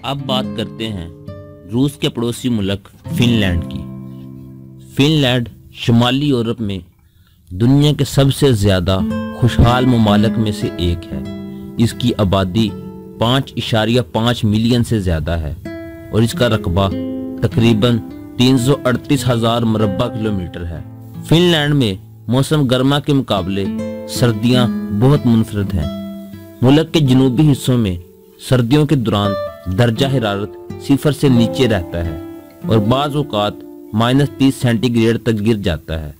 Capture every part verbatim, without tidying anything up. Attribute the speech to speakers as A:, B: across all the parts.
A: अब बात करते हैं रूस के पड़ोसी मुल्क फिनलैंड की। फिनलैंड शुमाली यूरोप में दुनिया के सबसे ज़्यादा खुशहाल ममालिक में से एक है। इसकी आबादी पाँच इशारिया पाँच मिलियन से ज़्यादा है और इसका रकबा तकरीबन तीन सौ अड़तीस हजार मरबा किलोमीटर है। फिनलैंड में मौसम गर्मा के मुकाबले सर्दियां बहुत मुनफरद हैं। मुल्क के जनूबी हिस्सों में सर्दियों के दौरान दर्जा हरारत सिफर से नीचे रहता है और बाज़ औक़ात माइनस तीस सेंटीग्रेड तक गिर जाता है।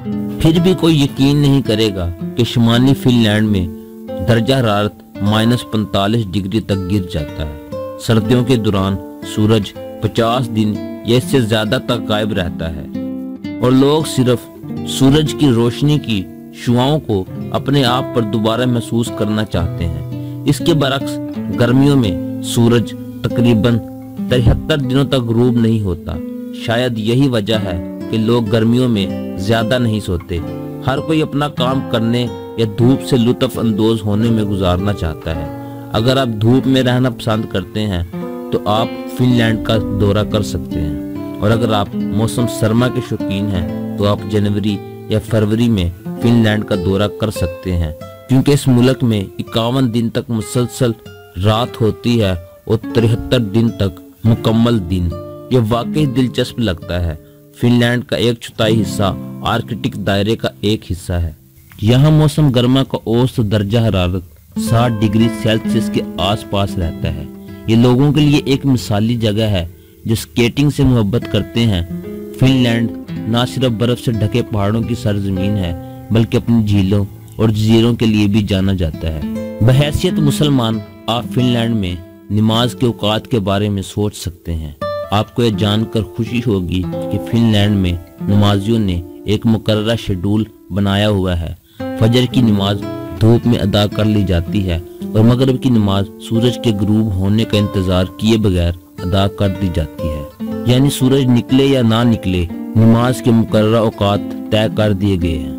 A: फिर भी कोई यकीन नहीं करेगा कि शुमाली फिनलैंड में दर्जा हरारत माइनस पैंतालीस डिग्री तक गिर जाता है। सर्दियों के दौरान सूरज पचास दिन या इससे ज्यादा तक गायब रहता है और लोग सिर्फ सूरज की रोशनी की शुआओं को अपने आप पर दोबारा महसूस करना चाहते हैं। इसके बरक्स गर्मियों में सूरज तकरीबन तिहत्तर दिनों तक गुरूब नहीं होता। शायद यही वजह है कि लोग गर्मियों में ज्यादा नहीं सोते। हर कोई अपना काम करने या धूप से लुत्फ अंदोज होने में गुजारना चाहता है। अगर आप धूप में रहना पसंद करते हैं तो आप फिनलैंड का दौरा कर सकते हैं और अगर आप मौसम सरमा के शौकीन हैं तो आप जनवरी या फरवरी में फिनलैंड का दौरा कर सकते हैं, क्योंकि इस मुल्क में इक्यावन दिन तक मुसलसल रात होती है और तिहत्तर दिन तक मुकम्मल दिन। ये वाकई दिलचस्प लगता है। फिनलैंड का एक चौथाई हिस्सा आर्कटिक दायरे का एक हिस्सा है। यहाँ मौसम गर्मा का औसत दर्जा हरारत साठ डिग्री सेल्सियस के आसपास रहता है। ये लोगों के लिए एक मिसाली जगह है जो स्केटिंग से मोहब्बत करते हैं। फिनलैंड न सिर्फ बर्फ से ढके पहाड़ों की सरजमीन है बल्कि अपनी झीलों और जजीरों के लिए भी जाना जाता है। बहैसियत मुसलमान आप फिनलैंड में नमाज के औकात के बारे में सोच सकते हैं। आपको यह जानकर खुशी होगी कि फिनलैंड में नमाजियों ने एक मुकर्ररा शेड्यूल बनाया हुआ है। फजर की नमाज धूप में अदा कर ली जाती है और मगरिब की नमाज सूरज के गुरूब होने का इंतजार किए बगैर अदा कर दी जाती है। यानी सूरज निकले या ना निकले, नमाज के मुकर्ररा औकात तय कर दिए गए हैं।